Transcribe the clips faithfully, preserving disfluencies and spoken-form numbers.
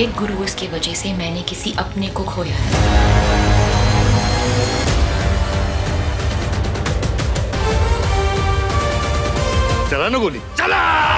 एक गुरु की वजह से मैंने किसी अपने को खोया है। चला ना गोली, चला।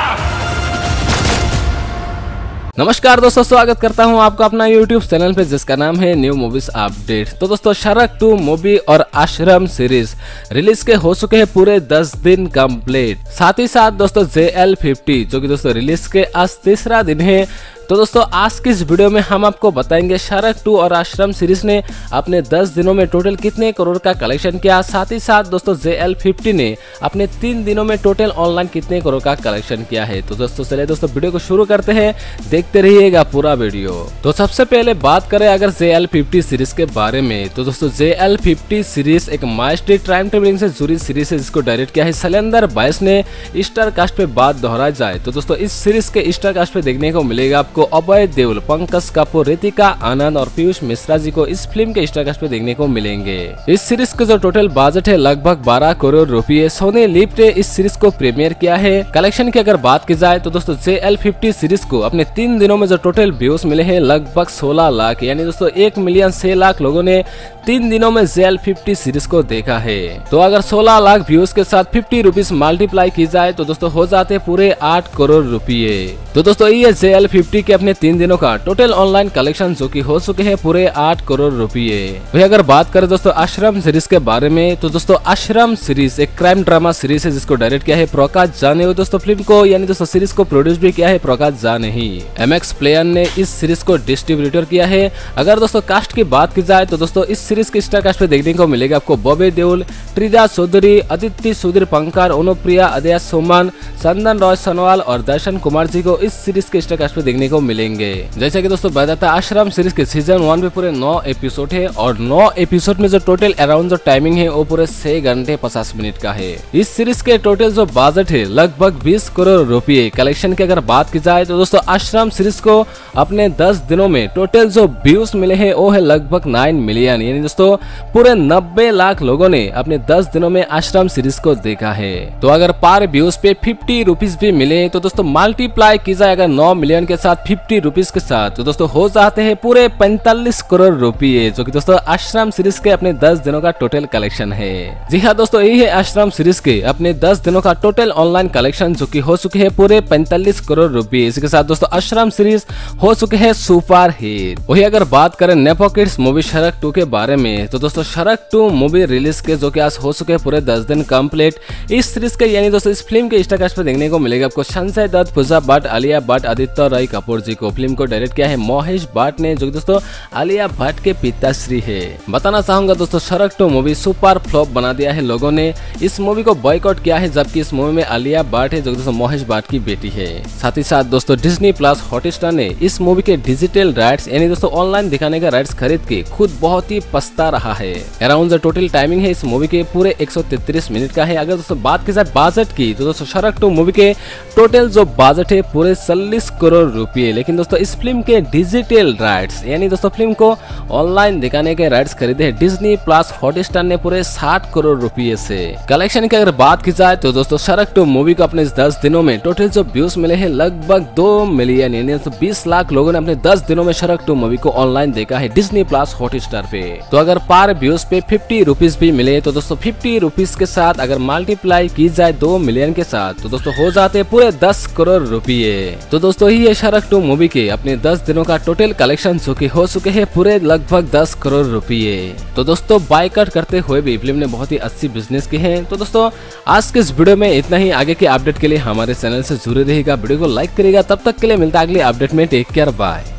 नमस्कार दोस्तों, स्वागत करता हूं आपको अपना यूट्यूब चैनल पे जिसका नाम है न्यू मूवीज अपडेट। तो दोस्तों शरक टू मूवी और आश्रम सीरीज रिलीज के हो चुके हैं पूरे दस दिन कंप्लीट। साथ ही साथ दोस्तों जे एल फिफ्टी जो कि दोस्तों रिलीज के आज तीसरा दिन है। तो दोस्तों आज की इस वीडियो में हम आपको बताएंगे शरक टू और आश्रम सीरीज ने अपने दस दिनों में टोटल कितने करोड़ का कलेक्शन किया। साथ ही साथ दोस्तों जे एल फिफ्टी ने अपने तीन दिनों में टोटल ऑनलाइन कितने करोड़ का कलेक्शन किया है। तो दोस्तों चलिए दोस्तों वीडियो को शुरू करते हैं, देखते रहिएगा पूरा वीडियो। तो सबसे पहले बात करें अगर जे एल फिफ्टी सीरीज के बारे में, तो दोस्तों जे एल फिफ्टी सीरीज एक माइस्टिक टाइम ट्रेवलिंग से जुड़ी सीरीज है जिसको डायरेक्ट किया है शैलेंद्र बायस ने। स्टार कास्ट पे बात दोहराई जाए तो दोस्तों इस सीरीज के स्टार कास्ट पे देखने को मिलेगा को अभय देओल, पंकज कपूर, रितिका आनंद और पीयूष मिश्रा जी को इस फिल्म के स्टार कास्ट पे देखने को मिलेंगे। इस सीरीज का जो टोटल बजट है लगभग बारह करोड़ रुपए। सोनी लिव ने इस सीरीज को प्रीमियर किया है। कलेक्शन की अगर बात की जाए तो दोस्तों जे एल फिफ्टी सीरीज को अपने तीन दिनों में जो टोटल व्यूज मिले हैं लगभग सोलह लाख, यानी दोस्तों एक मिलियन छह लाख लोगों ने तीन दिनों में जे एल फिफ्टी सीरीज को देखा है। तो अगर सोलह लाख व्यूज के साथ फिफ्टी रुपीज मल्टीप्लाई की जाए तो दोस्तों हो जाते पूरे आठ करोड़ रुपए। तो दोस्तों ये जे एल फिफ्टी के अपने तीन दिनों का टोटल ऑनलाइन कलेक्शन जो कि हो चुके हैं पूरे आठ करोड़ रुपए। वही अगर बात करें दोस्तों आश्रम सीरीज के बारे में, तो दोस्तों आश्रम सीरीज एक क्राइम ड्रामा सीरीज है जिसको डायरेक्ट किया है प्रकाश झा ने। दोस्तों फिल्म को यानी दोस्तों सीरीज को प्रोड्यूस भी किया है प्रकाश झा ने ही। एम एक्स प्लेयर ने इस सीरीज को डिस्ट्रीब्यूटर किया है। अगर दोस्तों कास्ट की बात की जाए तो दोस्तों इस सीरीज के स्टार कास्ट पे देखने को मिलेगा आपको बॉबी देओल, त्रिजा चौधरी, अदिति सुधीर पंकर, अनुप्रिया, अदया सुमन, चंदन रॉय सनवाल और दर्शन कुमार जी को इस सीरीज के स्टार कास्ट पे देखने को मिलेंगे। जैसा कि दोस्तों बताया था आश्रम सीरीज के सीजन वन में पूरे नौ एपिसोड है और नौ एपिसोड में जो टोटल अराउंड जो टाइमिंग है वो पूरे छह घंटे पचास मिनट का है। इस सीरीज के टोटल जो बजट है लगभग बीस करोड़ रुपए। कलेक्शन की अगर बात की जाए तो दोस्तों आश्रम सीरीज को अपने दस दिनों में टोटल जो व्यूज मिले हैं वो है लगभग नौ मिलियन, यानी दोस्तों पूरे नब्बे लाख लोगों ने अपने दस दिनों में आश्रम सीरीज को देखा है। तो अगर पर व्यूज पे फिफ्टी रुपीज भी मिले तो दोस्तों मल्टीप्लाई की जाए अगर नौ मिलियन के साथ फिफ्टी रुपीज के साथ तो दोस्तों हो जाते हैं पूरे पैंतालीस करोड़ रुपए, जो कि दोस्तों आश्रम सीरीज के अपने दस दिनों का टोटल कलेक्शन है। जी हाँ दोस्तों, यही है आश्रम सीरीज के अपने दस दिनों का टोटल ऑनलाइन कलेक्शन जो कि हो चुके हैं पूरे पैंतालीस करोड़ रुपए। इसके साथ दोस्तों आश्रम सीरीज हो चुके हैं सुपर हिट। वही अगर बात करें nepo kids movie shark two के बारे में, तो दोस्तों शरक टू मूवी रिलीज के जो कि आज हो चुके हैं पूरे दस दिन कंप्लीट। इस सीरीज के यानी दोस्तों इस फिल्म के स्टार कास्ट पे देखने को मिलेगा आपको संजय दत्त, पूजा भट्ट, आलिया भट्ट, आदित्य रॉय कपूर जी को। फिल्म को डायरेक्ट किया है महेश भट्ट ने जो दोस्तों आलिया भट्ट के पिताश्री है। बताना चाहूंगा दोस्तों shark two movie super flop बना दिया है लोगों ने। इस मूवी को बॉयकॉट किया है जबकि इस मूवी में आलिया भट्ट है जो दोस्तों महेश भट्ट की बेटी है। साथ ही साथ दोस्तों डिज्नी प्लस हॉटस्टार ने इस मूवी के डिजिटल राइट्स यानी दोस्तों ऑनलाइन दिखाने का राइट्स खरीद के खुद बहुत ही पछता रहा है। अराउंड जो टोटल टाइमिंग है इस मूवी के पूरे एक सौ तैंतीस मिनट का है। अगर दोस्तों बात की जाए बजट की तो दोस्तों शरक टू मूवी के टोटल जो बजट है पूरे चालीस करोड़ रुपए। लेकिन दोस्तों इस फिल्म के डिजिटल राइट्स यानी दोस्तों फिल्म को ऑनलाइन दिखाने के राइट्स खरीदे हैं डिज्नी प्लस हॉटस्टार ने पूरे साठ करोड़ रुपए से। कलेक्शन की अगर बात की जाए तो दोस्तों शरक टू मूवी को अपने दस दिनों में टोटल जो व्यूज मिले हैं लगभग दो मिलियन, यानी तो बीस लाख लोगों ने अपने दस दिनों में शरक टू मूवी को ऑनलाइन देखा है डिज्नी प्लस हॉटस्टार पे। तो अगर पर व्यूज पे फिफ्टी रुपीज भी मिले तो दोस्तों फिफ्टी रुपीज के साथ अगर मल्टीप्लाई की जाए दो मिलियन के साथ तो दोस्तों हो जाते पूरे दस करोड़ रुपए। तो दोस्तों ही है शरक टू मूवी के अपने दस दिनों का टोटल कलेक्शन जो कि हो चुके हैं पूरे लगभग दस करोड़ रुपए। तो दोस्तों बायकॉट करते हुए भी फिल्म ने बहुत ही अच्छी बिजनेस की है। तो दोस्तों आज के इस वीडियो में इतना ही। आगे के अपडेट के लिए हमारे चैनल से जुड़े रहेगा, वीडियो को लाइक करेगा। तब तक के लिए मिलता है अगले अपडेट में। Take care, bye.